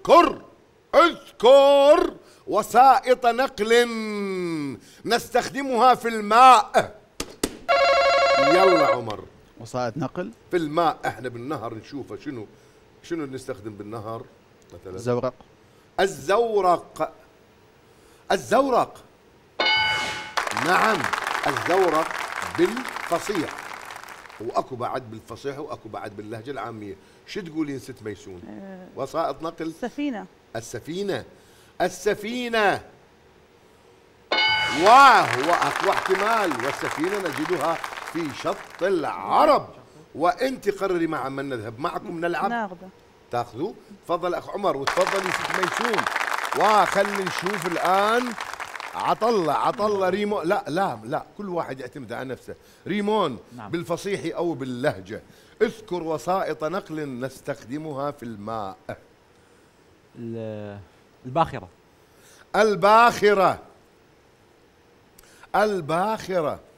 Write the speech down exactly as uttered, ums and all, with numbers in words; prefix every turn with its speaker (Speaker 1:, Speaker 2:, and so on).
Speaker 1: اذكر اذكر وسائط نقل نستخدمها في الماء. يلا عمر.
Speaker 2: وسائط نقل
Speaker 1: في الماء، احنا بالنهر نشوفه شنو شنو نستخدم بالنهر مثلا؟
Speaker 2: الزورق.
Speaker 1: الزورق. الزورق نعم، الزورق بالفصيح، واكو بعد بالفصيح واكو بعد باللهجه العاميه. شو تقولين ست ميسون؟
Speaker 3: أه
Speaker 1: وسائط نقل.
Speaker 3: السفينه.
Speaker 1: السفينه. السفينه. وهو اقوى احتمال، والسفينه نجدها في شط العرب. وانت قرري مع من نذهب، معكم نلعب؟
Speaker 3: ناخذه.
Speaker 1: تاخذوا؟ تفضل اخ عمر وتفضلي ست ميسون. وخلي نشوف الان عطله عطله ريمون. لا لا لا، كل واحد يعتمد على نفسه. ريمون نعم. بالفصيح او باللهجه. اذكر وسائط نقل نستخدمها في الماء.
Speaker 4: الباخره.
Speaker 1: الباخره. الباخره